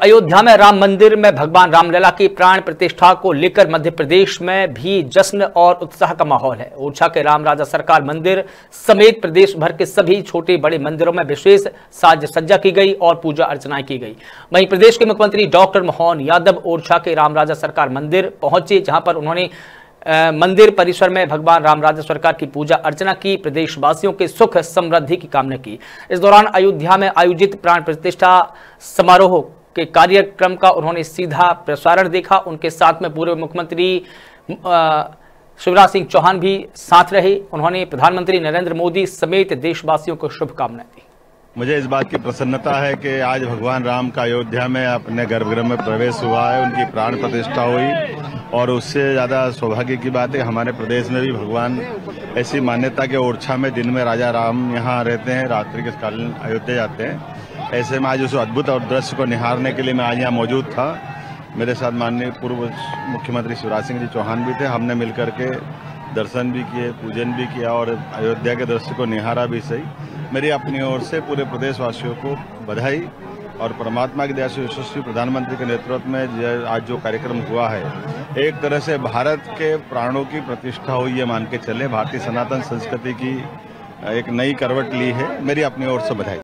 अयोध्या में राम मंदिर में भगवान रामलला की प्राण प्रतिष्ठा को लेकर मध्य प्रदेश में भी जश्न और उत्साह का माहौल है। ओरछा के राम राजा सरकार मंदिर समेत प्रदेश भर के सभी छोटे बड़े मंदिरों में विशेष साज सज्जा की गई और पूजा अर्चनाएं की गई। वहीं प्रदेश के मुख्यमंत्री डॉक्टर मोहन यादव ओरछा के राम राजा सरकार मंदिर पहुंचे, जहां पर उन्होंने मंदिर परिसर में भगवान राम राजा सरकार की पूजा अर्चना की, प्रदेशवासियों के सुख समृद्धि की कामना की। इस दौरान अयोध्या में आयोजित प्राण प्रतिष्ठा समारोह के कार्यक्रम का उन्होंने सीधा प्रसारण देखा। उनके साथ में पूर्व मुख्यमंत्री शिवराज सिंह चौहान भी साथ रहे। उन्होंने प्रधानमंत्री नरेंद्र मोदी समेत देशवासियों को शुभकामनाएं दी। मुझे इस बात की प्रसन्नता है कि आज भगवान राम का अयोध्या में अपने गर्भगृह में प्रवेश हुआ है, उनकी प्राण प्रतिष्ठा हुई। और उससे ज़्यादा सौभाग्य की बात है हमारे प्रदेश में भी भगवान ऐसी मान्यता कि ओरछा में दिन में राजा राम यहाँ रहते हैं, रात्रि के कालीन अयोध्या जाते हैं। ऐसे में आज उस अद्भुत और दृश्य को निहारने के लिए मैं आज यहाँ मौजूद था। मेरे साथ माननीय पूर्व मुख्यमंत्री शिवराज सिंह जी चौहान भी थे। हमने मिलकर के दर्शन भी किए, पूजन भी किया और अयोध्या के दृश्य को निहारा भी सही। मेरी अपनी ओर से पूरे प्रदेशवासियों को बधाई और परमात्मा की दया से यशस्वी प्रधानमंत्री के नेतृत्व में आज जो कार्यक्रम हुआ है, एक तरह से भारत के प्राणों की प्रतिष्ठा हुई ये मान के चले। भारतीय सनातन संस्कृति की एक नई करवट ली है। मेरी अपनी ओर से बधाई।